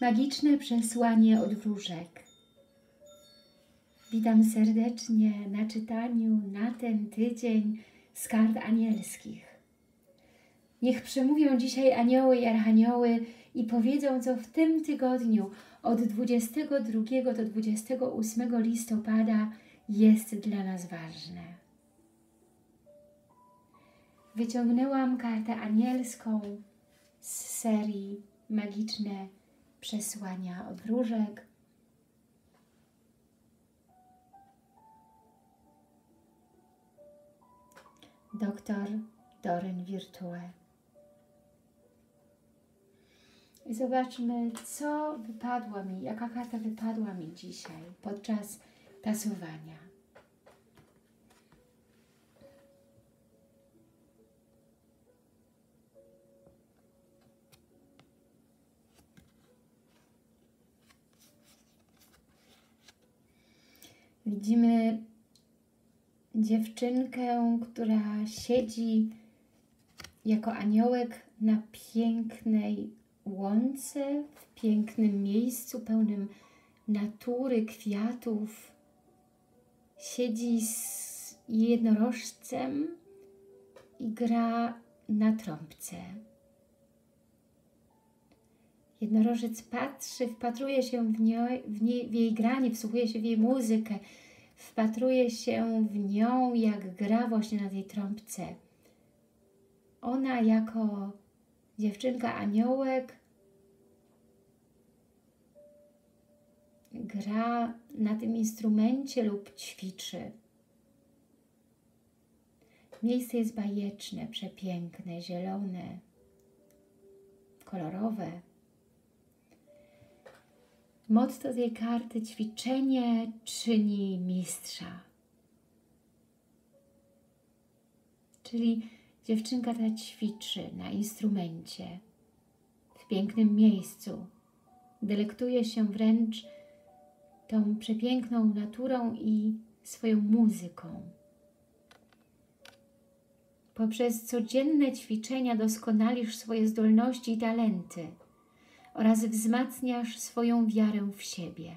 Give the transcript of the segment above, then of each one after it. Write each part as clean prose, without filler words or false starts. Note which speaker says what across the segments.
Speaker 1: Magiczne przesłanie od wróżek. Witam serdecznie na czytaniu na ten tydzień z kart anielskich. Niech przemówią dzisiaj anioły i archanioły i powiedzą, co w tym tygodniu od 22 do 28 listopada jest dla nas ważne. Wyciągnęłam kartę anielską z serii Magiczne przesłania od wróżek. Dr Doreen Virtue. I zobaczmy, co wypadło mi, jaka karta wypadła mi dzisiaj podczas tasowania. Widzimy dziewczynkę, która siedzi jako aniołek na pięknej łące, w pięknym miejscu pełnym natury, kwiatów. Siedzi z jednorożcem i gra na trąbce. Jednorożec patrzy, wpatruje się w jej granie, wsłuchuje się w jej muzykę, wpatruje się w nią, jak gra właśnie na tej trąbce. Ona jako dziewczynka aniołek gra na tym instrumencie lub ćwiczy. Miejsce jest bajeczne, przepiękne, zielone, kolorowe. Motto tej karty: ćwiczenie czyni mistrza. Czyli dziewczynka ta ćwiczy na instrumencie, w pięknym miejscu. Delektuje się wręcz tą przepiękną naturą i swoją muzyką. Poprzez codzienne ćwiczenia doskonalisz swoje zdolności i talenty oraz wzmacniasz swoją wiarę w siebie.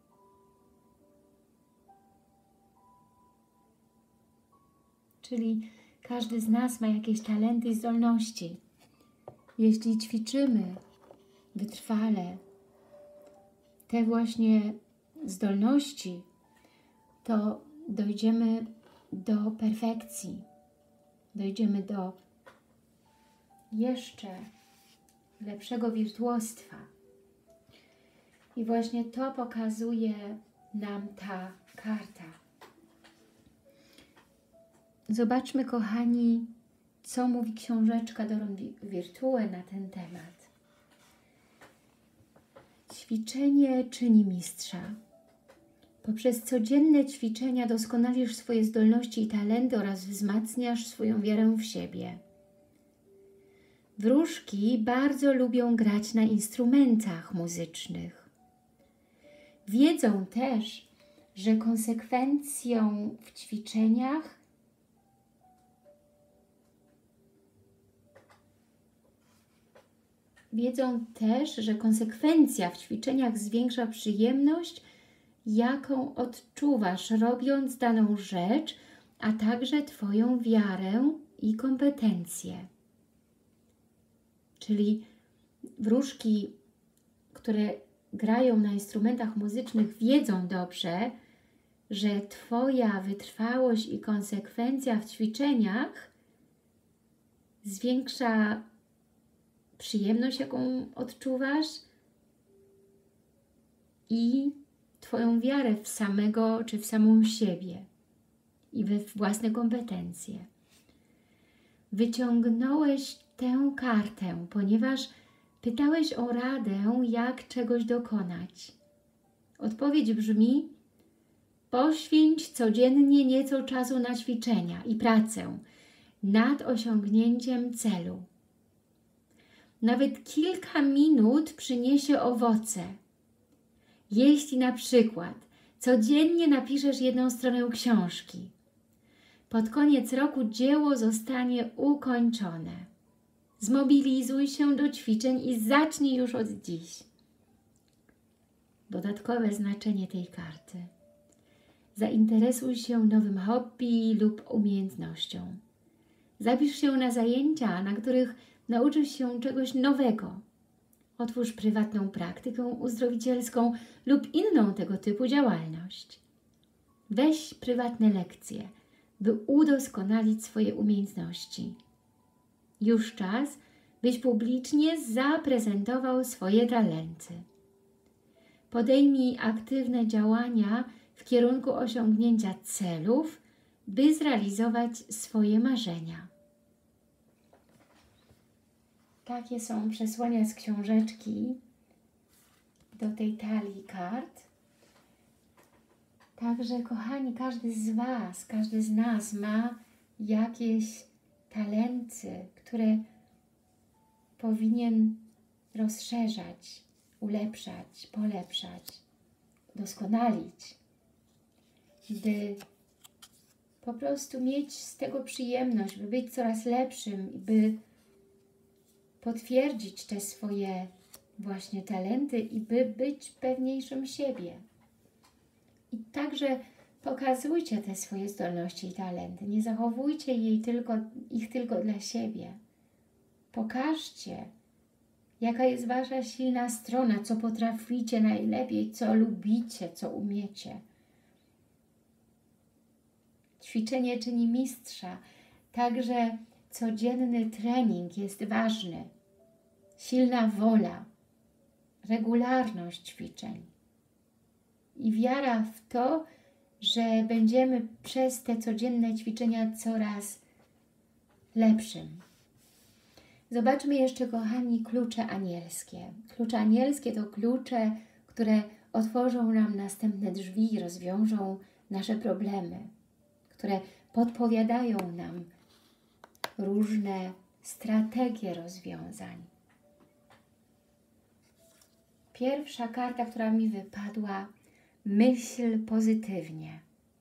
Speaker 1: Czyli każdy z nas ma jakieś talenty i zdolności. Jeśli ćwiczymy wytrwale te właśnie zdolności, to dojdziemy do perfekcji. Dojdziemy do jeszcze lepszego wirtuostwa. I właśnie to pokazuje nam ta karta. Zobaczmy, kochani, co mówi książeczka Doreen Virtue na ten temat. Ćwiczenie czyni mistrza. Poprzez codzienne ćwiczenia doskonalisz swoje zdolności i talenty oraz wzmacniasz swoją wiarę w siebie. Wróżki bardzo lubią grać na instrumentach muzycznych. Wiedzą też, że konsekwencją w ćwiczeniach zwiększa przyjemność, jaką odczuwasz, robiąc daną rzecz, a także Twoją wiarę i kompetencje. Czyli wróżki, które grają na instrumentach muzycznych, wiedzą dobrze, że Twoja wytrwałość i konsekwencja w ćwiczeniach zwiększa przyjemność, jaką odczuwasz, i Twoją wiarę w samego czy w samą siebie i we własne kompetencje. Wyciągnąłeś tę kartę, ponieważ pytałeś o radę, jak czegoś dokonać. Odpowiedź brzmi: poświęć codziennie nieco czasu na ćwiczenia i pracę nad osiągnięciem celu. Nawet kilka minut przyniesie owoce. Jeśli na przykład codziennie napiszesz jedną stronę książki, pod koniec roku dzieło zostanie ukończone. Zmobilizuj się do ćwiczeń i zacznij już od dziś. dodatkowe znaczenie tej karty. Zainteresuj się nowym hobby lub umiejętnością. Zapisz się na zajęcia, na których nauczysz się czegoś nowego. Otwórz prywatną praktykę uzdrowicielską lub inną tego typu działalność. Weź prywatne lekcje, by udoskonalić swoje umiejętności. Już czas, byś publicznie zaprezentował swoje talenty. Podejmij aktywne działania w kierunku osiągnięcia celów, by zrealizować swoje marzenia. Takie są przesłania z książeczki do tej talii kart. Także, kochani, każdy z Was, każdy z nas ma jakieś talenty, które powinien rozszerzać, ulepszać, polepszać, doskonalić, by po prostu mieć z tego przyjemność, by być coraz lepszym, by potwierdzić te swoje właśnie talenty i by być pewniejszym siebie. I także pokazujcie te swoje zdolności i talenty. Nie zachowujcie ich tylko dla siebie. Pokażcie, jaka jest Wasza silna strona, co potraficie najlepiej, co lubicie, co umiecie. Ćwiczenie czyni mistrza. Także codzienny trening jest ważny. Silna wola, regularność ćwiczeń i wiara w to, że będziemy przez te codzienne ćwiczenia coraz lepszym. Zobaczmy jeszcze, kochani, klucze anielskie. Klucze anielskie to klucze, które otworzą nam następne drzwi, rozwiążą nasze problemy, które podpowiadają nam różne strategie rozwiązań. Pierwsza karta, która mi wypadła, myśl pozytywnie.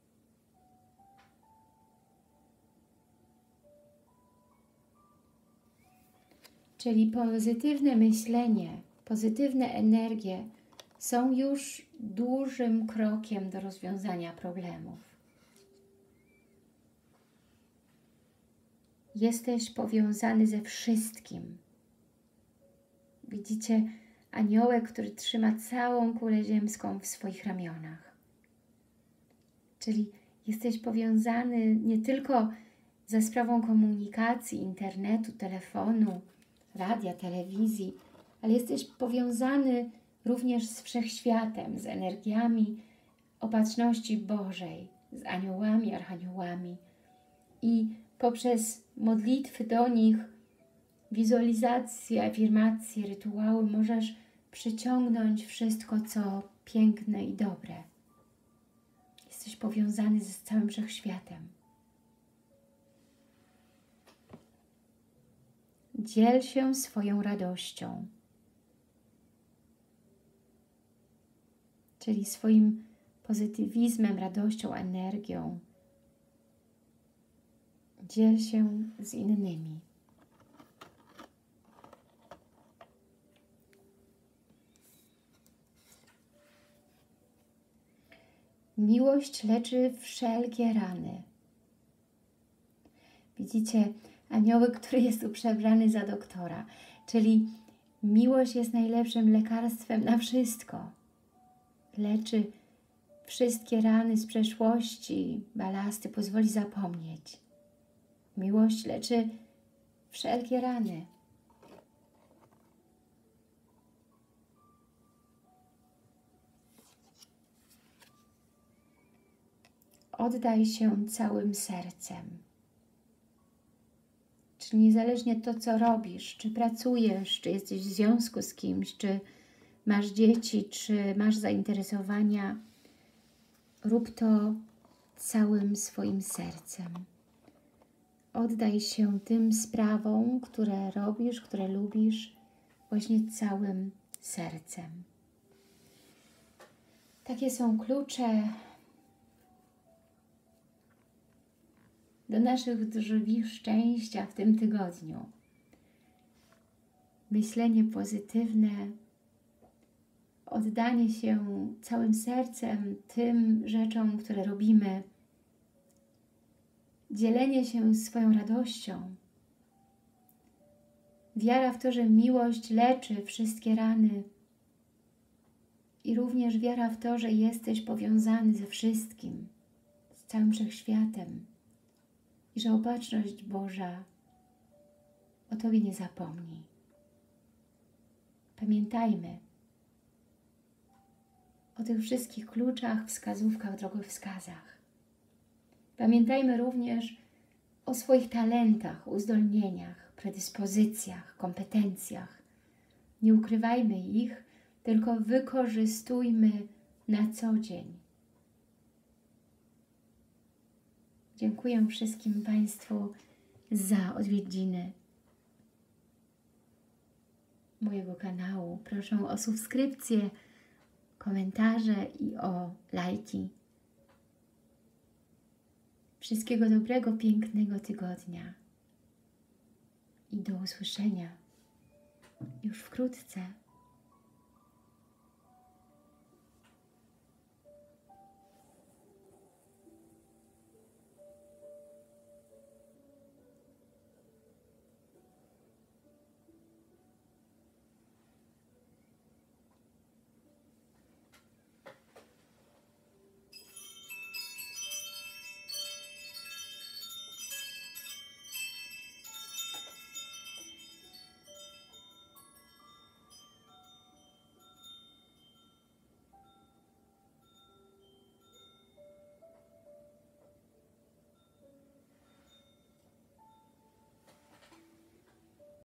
Speaker 1: Czyli pozytywne myślenie, pozytywne energie są już dużym krokiem do rozwiązania problemów. Jesteś powiązany ze wszystkim. Widzicie aniołek, który trzyma całą kulę ziemską w swoich ramionach. Czyli jesteś powiązany nie tylko za sprawą komunikacji, internetu, telefonu, radia, telewizji, ale jesteś powiązany również z wszechświatem, z energiami opatrzności Bożej, z aniołami, archaniołami i poprzez modlitwy do nich, wizualizacje, afirmacje, rytuały możesz przyciągnąć wszystko, co piękne i dobre. Jesteś powiązany z całym wszechświatem. Dziel się swoją radością, czyli swoim pozytywizmem, radością, energią. Dziel się z innymi. Miłość leczy wszelkie rany. Widzicie, aniołek, który jest tu przebrany za doktora, czyli miłość jest najlepszym lekarstwem na wszystko. Leczy wszystkie rany z przeszłości, balasty, pozwoli zapomnieć. Miłość leczy wszelkie rany. Oddaj się całym sercem. Czyli niezależnie to, co robisz, czy pracujesz, czy jesteś w związku z kimś, czy masz dzieci, czy masz zainteresowania, rób to całym swoim sercem. Oddaj się tym sprawom, które robisz, które lubisz, właśnie całym sercem. Takie są klucze do naszych drzwi szczęścia w tym tygodniu. Myślenie pozytywne, oddanie się całym sercem tym rzeczom, które robimy, dzielenie się swoją radością, wiara w to, że miłość leczy wszystkie rany i również wiara w to, że jesteś powiązany ze wszystkim, z całym wszechświatem i że opatrzność Boża o Tobie nie zapomni. Pamiętajmy o tych wszystkich kluczach, wskazówkach, drogowskazach. Pamiętajmy również o swoich talentach, uzdolnieniach, predyspozycjach, kompetencjach. Nie ukrywajmy ich, tylko wykorzystujmy na co dzień. Dziękuję wszystkim Państwu za odwiedziny mojego kanału. Proszę o subskrypcję, komentarze i o lajki. Wszystkiego dobrego, pięknego tygodnia i do usłyszenia już wkrótce.